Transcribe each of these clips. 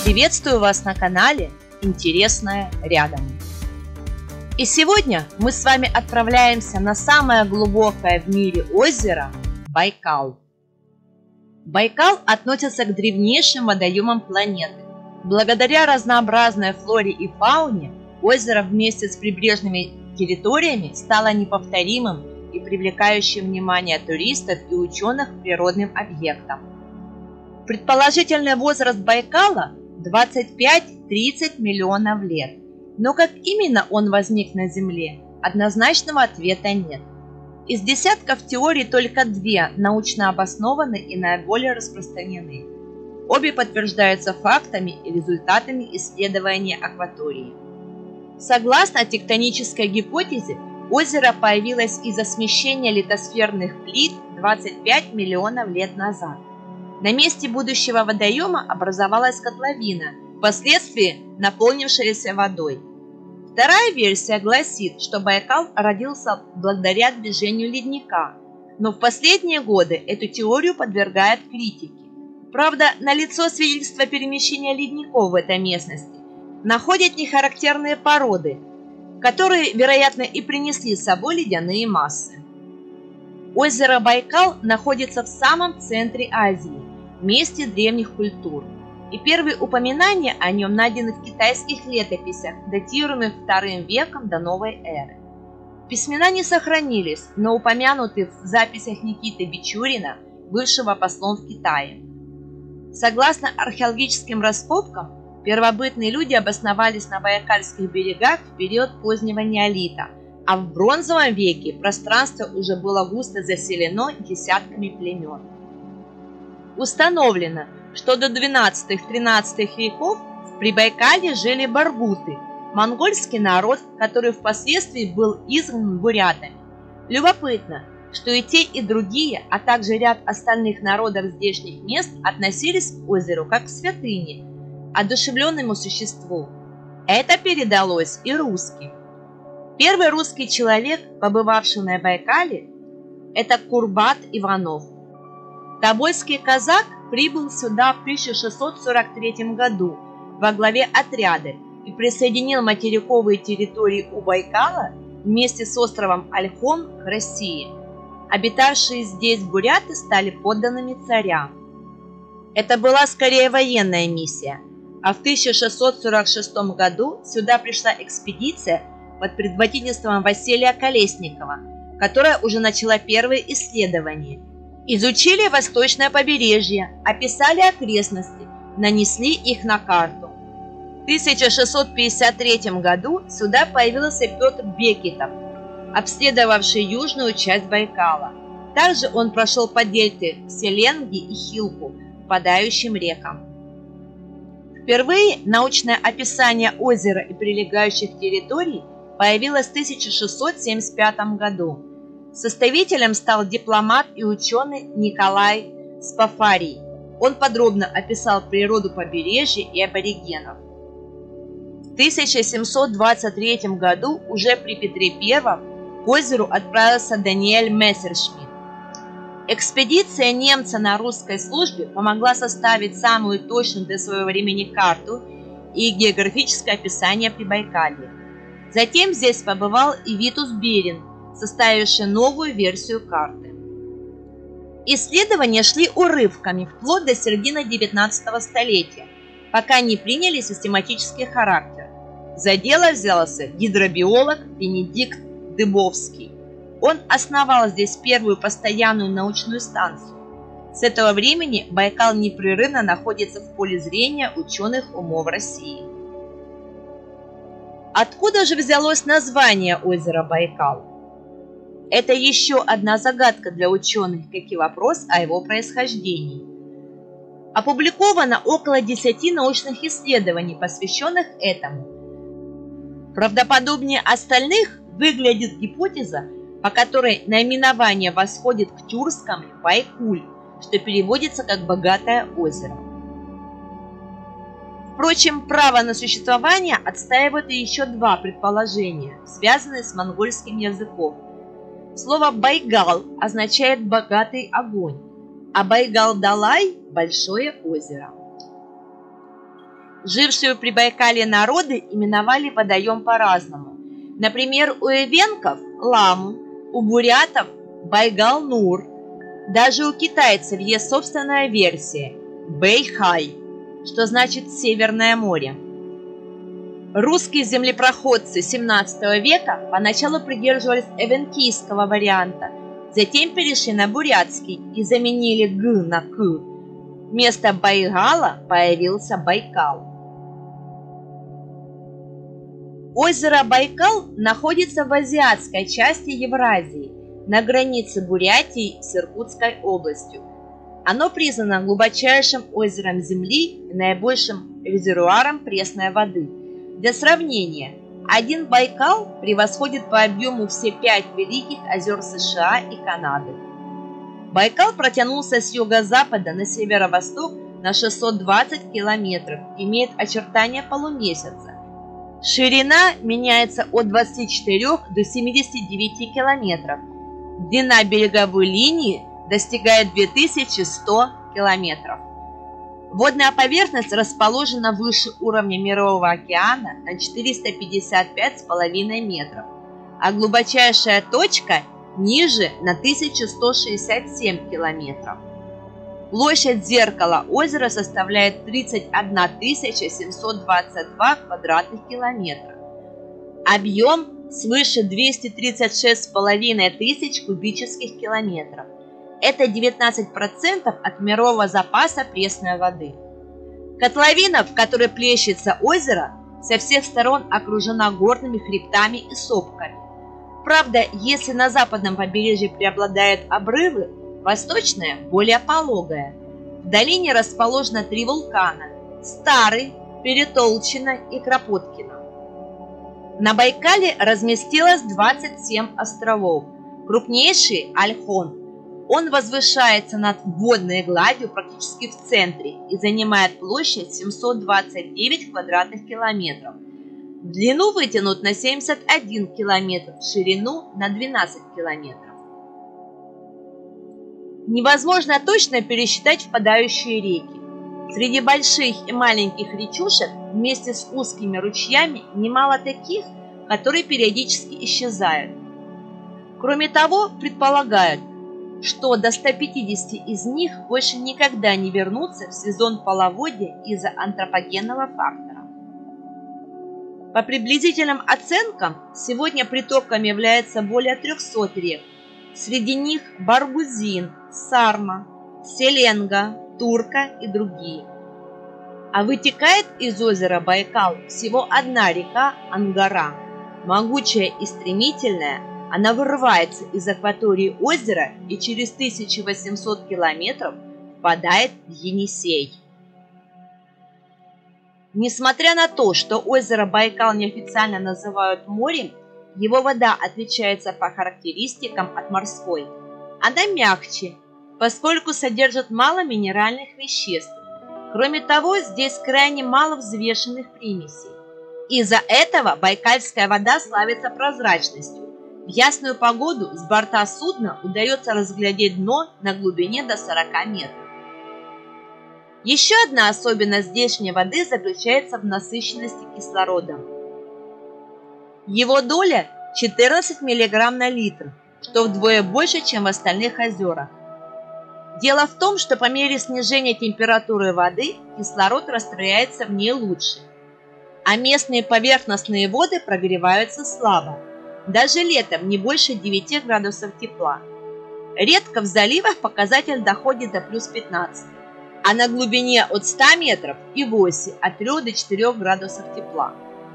Приветствую вас на канале «Интересное рядом». И сегодня мы с вами отправляемся на самое глубокое в мире озеро Байкал. Байкал относится к древнейшим водоемам планеты. Благодаря разнообразной флоре и фауне озеро вместе с прибрежными территориями стало неповторимым и привлекающим внимание туристов и ученых природным объектом. Предположительный возраст Байкала 25-30 миллионов лет. Но как именно он возник на Земле, однозначного ответа нет. Из десятков теорий только две научно обоснованы и наиболее распространены. Обе подтверждаются фактами и результатами исследования акватории. Согласно тектонической гипотезе, озеро появилось из-за смещения литосферных плит 25 миллионов лет назад. На месте будущего водоема образовалась котловина, впоследствии наполнившаяся водой. Вторая версия гласит, что Байкал родился благодаря движению ледника, но в последние годы эту теорию подвергают критике. Правда, налицо свидетельство перемещения ледников в этой местности. Находят нехарактерные породы, которые, вероятно, и принесли с собой ледяные массы. Озеро Байкал находится в самом центре Азии, в месте древних культур, и первые упоминания о нем найдены в китайских летописях, датируемых II веком до новой эры. Письмена не сохранились, но упомянуты в записях Никиты Бичурина, бывшего послом в Китае. Согласно археологическим раскопкам, первобытные люди обосновались на Байкальских берегах в период позднего неолита, а в бронзовом веке пространство уже было густо заселено десятками племен. Установлено, что до 12-13 веков в Прибайкалье жили баргуты, монгольский народ, который впоследствии был изгнан бурятами. Любопытно, что и те, и другие, а также ряд остальных народов здешних мест относились к озеру как к святыне, одушевленному существу. Это передалось и русским. Первый русский человек, побывавший на Байкале, это Курбат Иванов. Тобольский казак прибыл сюда в 1643 году во главе отряда и присоединил материковые территории у Байкала вместе с островом Ольхон к России. Обитавшие здесь буряты стали подданными царя. Это была скорее военная миссия, а в 1646 году сюда пришла экспедиция под предводительством Василия Колесникова, которая уже начала первые исследования. Изучили восточное побережье, описали окрестности, нанесли их на карту. В 1653 году сюда появился Петр Бекетов, обследовавший южную часть Байкала. Также он прошел по дельте Селенги и Хилку, впадающим рекам. Впервые научное описание озера и прилегающих территорий появилось в 1675 году. Составителем стал дипломат и ученый Николай Спафарий. Он подробно описал природу побережья и аборигенов. В 1723 году, уже при Петре I, к озеру отправился Даниэль Мессершмитт. Экспедиция немца на русской службе помогла составить самую точную для своего времени карту и географическое описание Прибайкалья. Затем здесь побывал и Витус Беринг, составивший новую версию карты. Исследования шли урывками вплоть до середины XIX столетия, пока не приняли систематический характер. За дело взялся гидробиолог Бенедикт Дыбовский. Он основал здесь первую постоянную научную станцию. С этого времени Байкал непрерывно находится в поле зрения ученых умов России. Откуда же взялось название озера Байкал? Это еще одна загадка для ученых, как и вопрос о его происхождении. Опубликовано около 10 научных исследований, посвященных этому. Правдоподобнее остальных выглядит гипотеза, по которой наименование восходит к тюркскому «Байкуль», что переводится как «богатое озеро». Впрочем, право на существование отстаивают и еще два предположения, связанные с монгольским языком. Слово «байгал» означает «богатый огонь», а Байгал-Далай – «большое озеро». Жившие в Прибайкалье народы именовали водоем по-разному. Например, у эвенков – Ламу, у бурятов – Байгал-Нур. Даже у китайцев есть собственная версия – Бэйхай, что значит «Северное море». Русские землепроходцы XVII века поначалу придерживались эвенкийского варианта, затем перешли на бурятский и заменили «г» на «к». Вместо Байгала появился Байкал. Озеро Байкал находится в азиатской части Евразии, на границе Бурятии с Иркутской областью. Оно признано глубочайшим озером Земли и наибольшим резервуаром пресной воды. Для сравнения, один Байкал превосходит по объему все 5 великих озер США и Канады. Байкал протянулся с юго-запада на северо-восток на 620 километров, имеет очертания полумесяца. Ширина меняется от 24 до 79 километров. Длина береговой линии достигает 2100 километров. Водная поверхность расположена выше уровня Мирового океана на 455,5 метров, а глубочайшая точка ниже на 1167 километров. Площадь зеркала озера составляет 31 722 квадратных километра. Объем свыше 236,5 тысяч кубических километров. Это 19% от мирового запаса пресной воды. Котловина, в которой плещется озеро, со всех сторон окружена горными хребтами и сопками. Правда, если на западном побережье преобладают обрывы, восточная более пологая. В долине расположено 3 вулкана – Старый, Перетолчино и Кропоткино. На Байкале разместилось 27 островов. Крупнейший – Ольхон. Он возвышается над водной гладью практически в центре и занимает площадь 729 квадратных километров. В длину вытянут на 71 километр, в ширину на 12 километров. Невозможно точно пересчитать впадающие реки. Среди больших и маленьких речушек вместе с узкими ручьями немало таких, которые периодически исчезают. Кроме того, предполагают, что до 150 из них больше никогда не вернутся в сезон половодья из-за антропогенного фактора. По приблизительным оценкам, сегодня притоком является более 300 рек. Среди них Баргузин, Сарма, Селенга, Турка и другие. А вытекает из озера Байкал всего одна река Ангара. Могучая и стремительная, она вырывается из акватории озера и через 1800 километров впадает в Енисей. Несмотря на то, что озеро Байкал неофициально называют морем, его вода отличается по характеристикам от морской. Она мягче, поскольку содержит мало минеральных веществ. Кроме того, здесь крайне мало взвешенных примесей. Из-за этого байкальская вода славится прозрачностью. В ясную погоду с борта судна удается разглядеть дно на глубине до 40 метров. Еще одна особенность здешней воды заключается в насыщенности кислородом. Его доля 14 мг на литр, что вдвое больше, чем в остальных озерах. Дело в том, что по мере снижения температуры воды кислород растворяется в ней лучше, а местные поверхностные воды прогреваются слабо, даже летом не больше 9 градусов тепла. Редко в заливах показатель доходит до плюс 15, а на глубине от 100 метров и вовсе от 3 до 4 градусов тепла.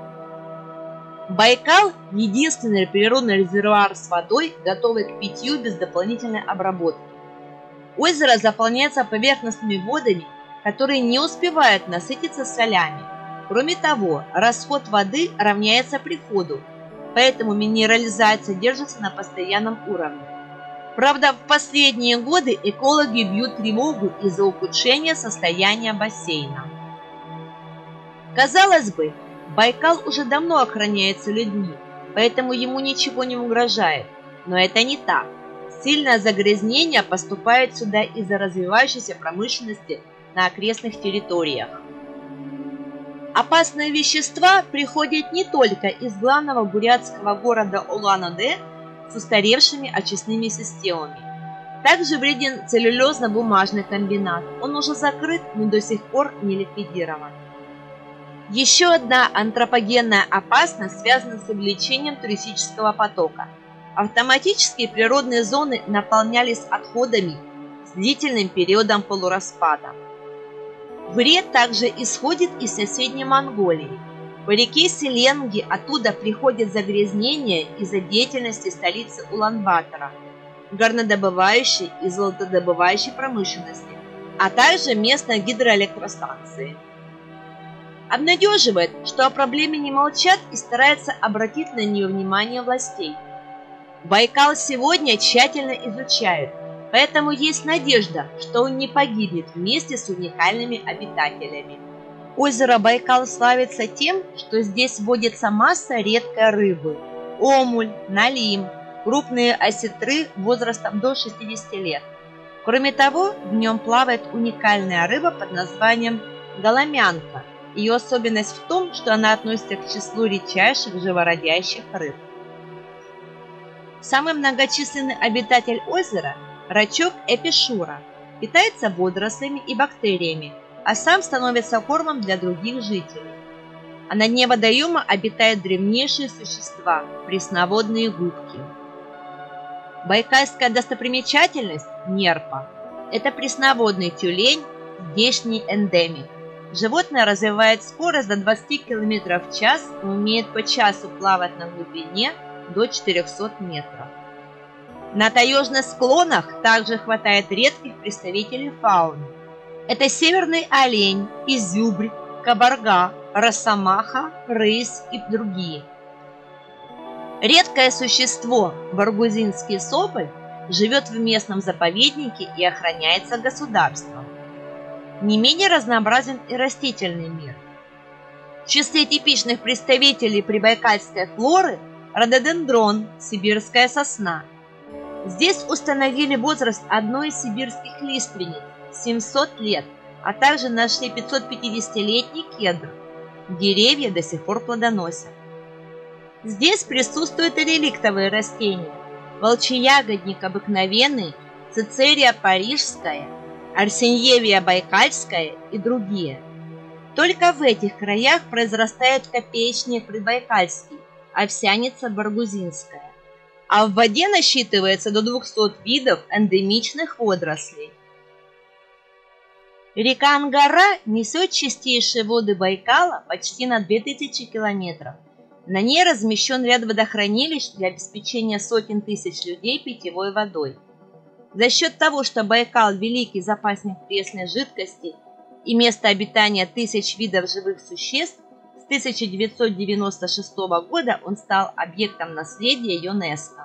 Байкал – единственный природный резервуар с водой, готовый к питью без дополнительной обработки. Озеро заполняется поверхностными водами, которые не успевают насытиться солями. Кроме того, расход воды равняется приходу, поэтому минерализация держится на постоянном уровне. Правда, в последние годы экологи бьют тревогу из-за ухудшения состояния бассейна. Казалось бы, Байкал уже давно охраняется людьми, поэтому ему ничего не угрожает. Но это не так. Сильное загрязнение поступает сюда из-за развивающейся промышленности на окрестных территориях. Опасные вещества приходят не только из главного бурятского города Улан-Удэ с устаревшими очистными системами. Также вреден целлюлезно-бумажный комбинат. Он уже закрыт, но до сих пор не ликвидирован. Еще одна антропогенная опасность связана с увеличением туристического потока. Автоматические природные зоны наполнялись отходами с длительным периодом полураспада. Вред также исходит из соседней Монголии. По реке Селенги оттуда приходит загрязнение из-за деятельности столицы Улан-Батора, горнодобывающей и золотодобывающей промышленности, а также местной гидроэлектростанции. Обнадеживает, что о проблеме не молчат и стараются обратить на нее внимание властей. Байкал сегодня тщательно изучают, поэтому есть надежда, что он не погибнет вместе с уникальными обитателями. Озеро Байкал славится тем, что здесь водится масса редкой рыбы – омуль, налим, крупные осетры возрастом до 60 лет. Кроме того, в нем плавает уникальная рыба под названием голомянка. Ее особенность в том, что она относится к числу редчайших живородящих рыб. Самый многочисленный обитатель озера – рачок эпишура, питается водорослями и бактериями, а сам становится кормом для других жителей. А на дне водоема обитают древнейшие существа – пресноводные губки. Байкальская достопримечательность – нерпа. Это пресноводный тюлень, здешний эндемик. Животное развивает скорость до 20 км в час и умеет по часу плавать на глубине до 400 метров. На таежных склонах также хватает редких представителей фауны. Это северный олень, изюбрь, кабарга, росомаха, рысь и другие. Редкое существо, баргузинский соболь, живет в местном заповеднике и охраняется государством. Не менее разнообразен и растительный мир. В числе типичных представителей прибайкальской флоры – рододендрон, сибирская сосна. Здесь установили возраст одной из сибирских лиственниц – 700 лет, а также нашли 550-летний кедр. Деревья до сих пор плодоносят. Здесь присутствуют и реликтовые растения – волчеягодник обыкновенный, цицерия парижская, арсеньевия байкальская и другие. Только в этих краях произрастает копеечник прибайкальский, овсяница баргузинская, а в воде насчитывается до 200 видов эндемичных водорослей. Река Ангара несет чистейшие воды Байкала почти на 2000 километров. На ней размещен ряд водохранилищ для обеспечения сотен тысяч людей питьевой водой. За счет того, что Байкал – великий запасник пресной жидкости и место обитания тысяч видов живых существ, с 1996 года он стал объектом наследия ЮНЕСКО.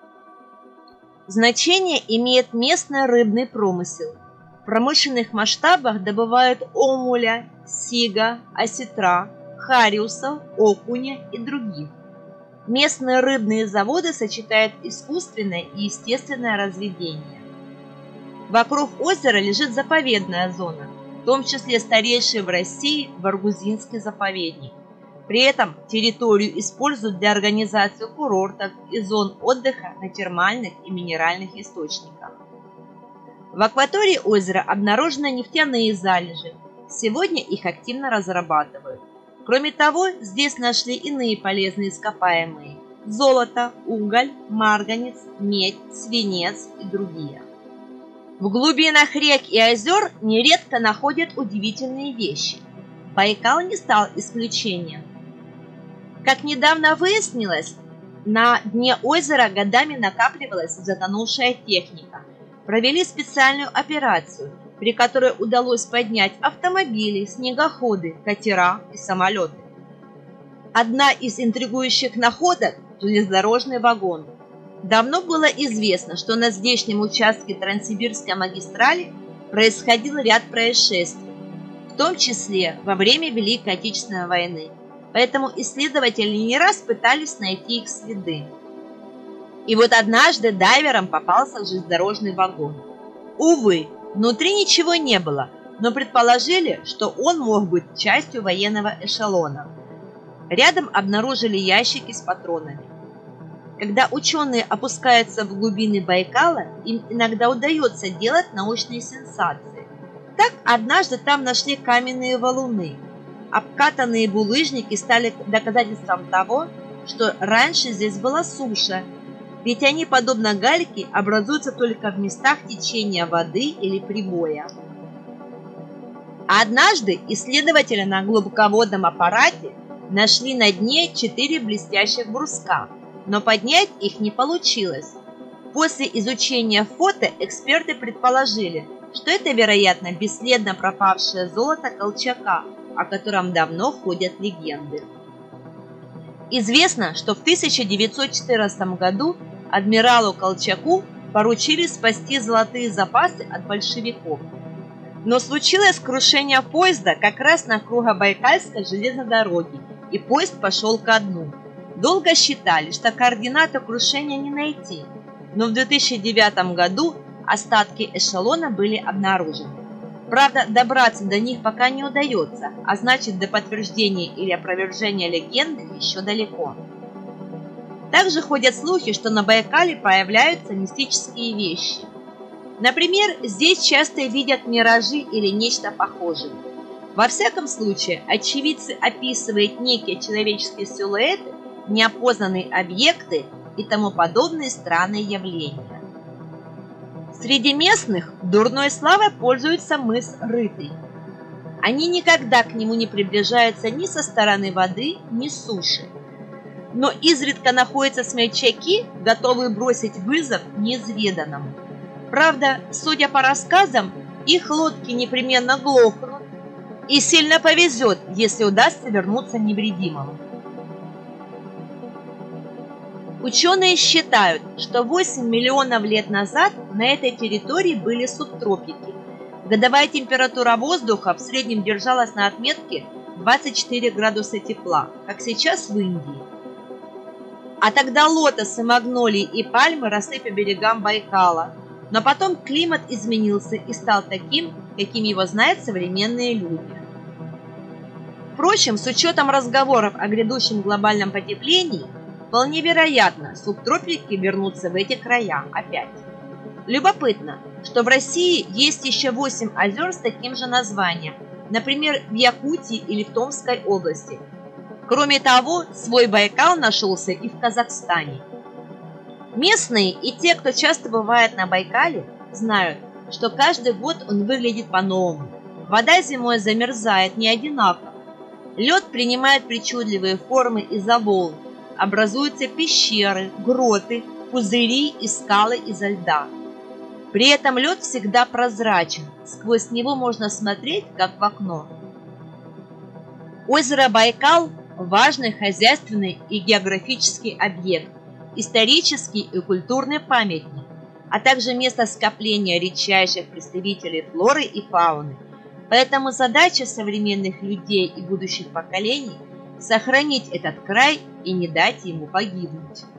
Значение имеет местный рыбный промысел. В промышленных масштабах добывают омуля, сига, осетра, хариусов, окуня и других. Местные рыбные заводы сочетают искусственное и естественное разведение. Вокруг озера лежит заповедная зона, в том числе старейший в России Баргузинский заповедник. При этом территорию используют для организации курортов и зон отдыха на термальных и минеральных источниках. В акватории озера обнаружены нефтяные залежи. Сегодня их активно разрабатывают. Кроме того, здесь нашли иные полезные ископаемые – золото, уголь, марганец, медь, свинец и другие. В глубинах рек и озер нередко находят удивительные вещи. Байкал не стал исключением. Как недавно выяснилось, на дне озера годами накапливалась затонувшая техника. Провели специальную операцию, при которой удалось поднять автомобили, снегоходы, катера и самолеты. Одна из интригующих находок – железнодорожный вагон. Давно было известно, что на здешнем участке Транссибирской магистрали происходил ряд происшествий, в том числе во время Великой Отечественной войны. Поэтому исследователи не раз пытались найти их следы. И вот однажды дайверам попался железнодорожный вагон. Увы, внутри ничего не было, но предположили, что он мог быть частью военного эшелона. Рядом обнаружили ящики с патронами. Когда ученые опускаются в глубины Байкала, им иногда удается делать научные сенсации. Так, однажды там нашли каменные валуны. Обкатанные булыжники стали доказательством того, что раньше здесь была суша, ведь они, подобно гальке, образуются только в местах течения воды или прибоя. Однажды исследователи на глубоководном аппарате нашли на дне 4 блестящих бруска, но поднять их не получилось. После изучения фото эксперты предположили, что это, вероятно, бесследно пропавшее золото Колчака, о котором давно ходят легенды. Известно, что в 1914 году адмиралу Колчаку поручили спасти золотые запасы от большевиков. Но случилось крушение поезда как раз на Кругобайкальской железной дороге, и поезд пошел ко дну. Долго считали, что координаты крушения не найти, но в 2009 году остатки эшелона были обнаружены. Правда, добраться до них пока не удается, а значит, до подтверждения или опровержения легенды еще далеко. Также ходят слухи, что на Байкале появляются мистические вещи. Например, здесь часто видят миражи или нечто похожее. Во всяком случае, очевидцы описывают некие человеческие силуэты, неопознанные объекты и тому подобные странные явления. Среди местных дурной славой пользуется мыс Рытый. Они никогда к нему не приближаются ни со стороны воды, ни с суши. Но изредка находятся смельчаки, готовые бросить вызов неизведанному. Правда, судя по рассказам, их лодки непременно глохнут, и сильно повезет, если удастся вернуться невредимым. Ученые считают, что 8 миллионов лет назад на этой территории были субтропики. Годовая температура воздуха в среднем держалась на отметке 24 градуса тепла, как сейчас в Индии. А тогда лотосы, магнолии и пальмы росли по берегам Байкала. Но потом климат изменился и стал таким, каким его знают современные люди. Впрочем, с учетом разговоров о грядущем глобальном потеплении, вполне вероятно, субтропики вернутся в эти края опять. Любопытно, что в России есть еще 8 озер с таким же названием, например, в Якутии или в Томской области. Кроме того, свой Байкал нашелся и в Казахстане. Местные и те, кто часто бывает на Байкале, знают, что каждый год он выглядит по-новому. Вода зимой замерзает не одинаково. Лед принимает причудливые формы из-за волн. Образуются пещеры, гроты, пузыри и скалы изо льда. При этом лед всегда прозрачен, сквозь него можно смотреть, как в окно. Озеро Байкал – важный хозяйственный и географический объект, исторический и культурный памятник, а также место скопления редчайших представителей флоры и фауны. Поэтому задача современных людей и будущих поколений – сохранить этот край и не дать ему погибнуть.